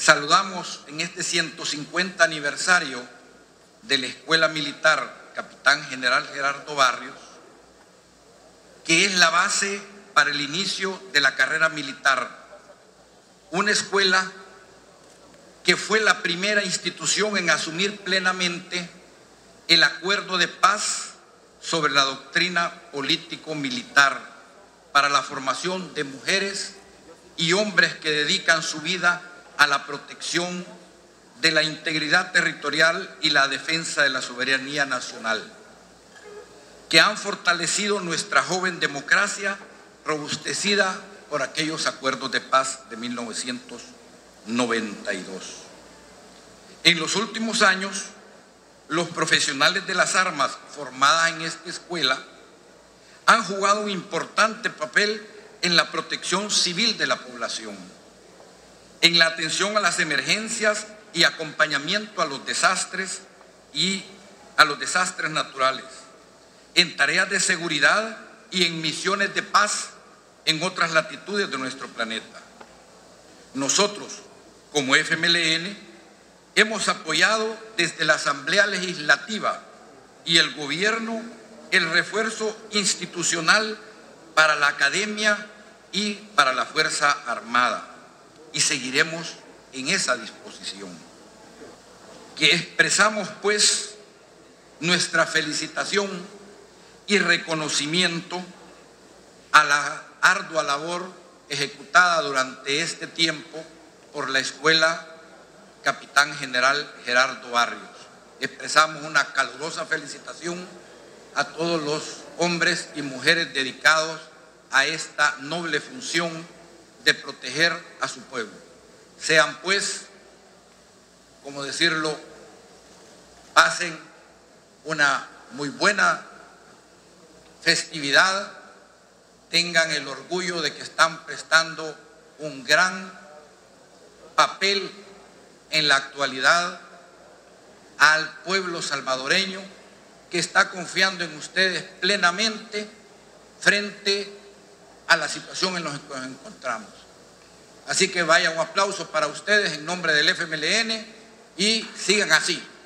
saludamos en este 150 aniversario de la Escuela Militar Capitán General Gerardo Barrios, que es la base para el inicio de la carrera militar. Una escuela que fue la primera institución en asumir plenamente el acuerdo de paz sobre la doctrina político-militar para la formación de mujeres y hombres que dedican su vida a la protección de la integridad territorial y la defensa de la soberanía nacional, que han fortalecido nuestra joven democracia robustecida por aquellos acuerdos de paz de 1992. En los últimos años, los profesionales de las armas formadas en esta escuela han jugado un importante papel en la protección civil de la población, en la atención a las emergencias y acompañamiento a los desastres naturales, en tareas de seguridad y en misiones de paz en otras latitudes de nuestro planeta. Nosotros, como FMLN, hemos apoyado desde la Asamblea Legislativa y el Gobierno el refuerzo institucional para la academia y para la Fuerza Armada, y seguiremos en esa disposición. Que expresamos, pues, nuestra felicitación y reconocimiento a la ardua labor ejecutada durante este tiempo por la Escuela Capitán General Gerardo Barrios. Expresamos una calurosa felicitación a todos los hombres y mujeres dedicados a esta noble función de proteger a su pueblo. Sean, pues, como decirlo, pasen una muy buena festividad, tengan el orgullo de que están prestando un gran papel en la actualidad al pueblo salvadoreño, que está confiando en ustedes plenamente frente a la situación en la que nos encontramos. Así que vaya un aplauso para ustedes en nombre del FMLN y sigan así.